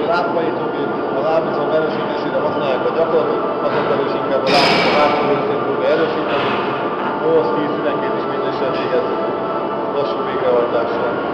lábhajtógép, a lábizom erősítésére használják a gyakort, azokban is inkább a lábizom átszolózót fogja erősíteni, 8-10-12 ismétléssel végez lassú végrehajtással.